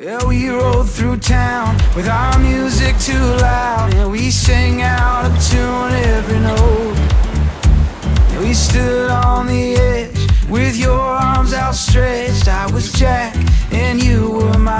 Yeah, we rode through town with our music too loud, and we sang out of tune every note. And we stood on the edge with your arms outstretched. I was Jack and you were my